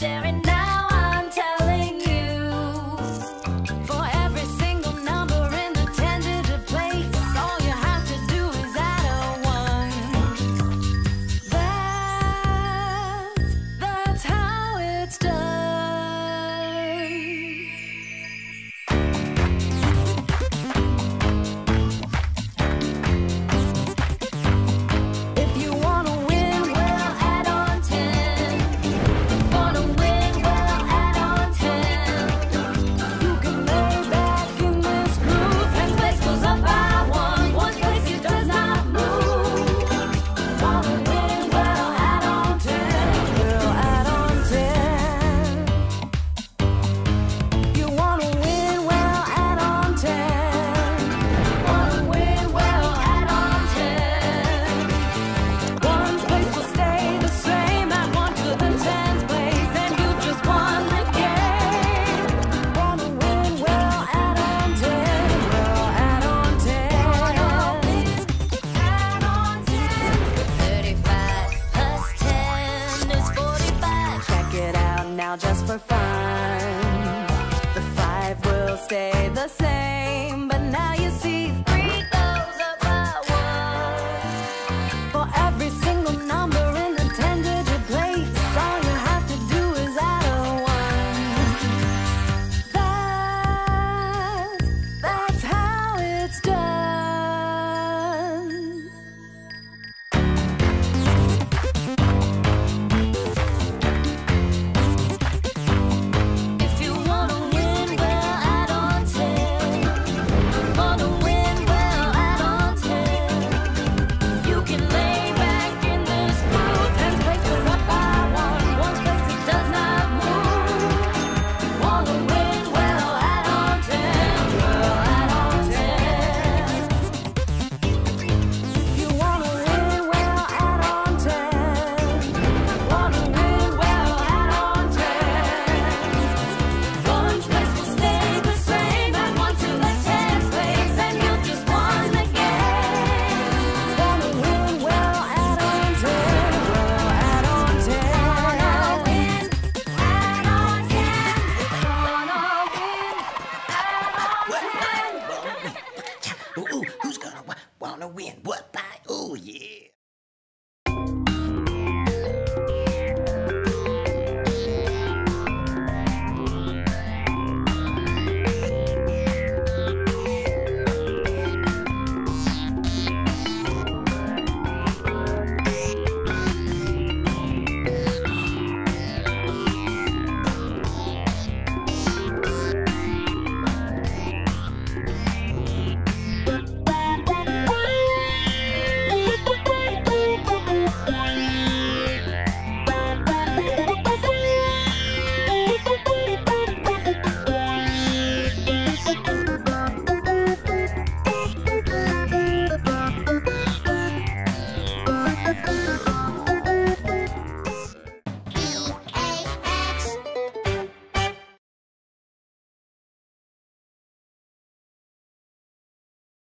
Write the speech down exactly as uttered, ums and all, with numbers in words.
share it now, I'm telling you. For every single number in the ten-digit place, all you have to do is add a one. That's, that's how it's done. If you wanna win, well, add on ten. Wanna win, well, add on ten. You can lay back in this groove. Next place goes up by one. One place it does not move. Wanna win, well, add on ten. Well, add on ten. You wanna win, well, add on ten. Wanna win, well, add on ten. One's place will stay the same at one to the tens place, and you just won the game. Wanna win, well, add on ten. Well, add on ten. Add on ten. thirty-five plus ten is forty-five. Check it out now just for fun. The five will stay the same, but now you see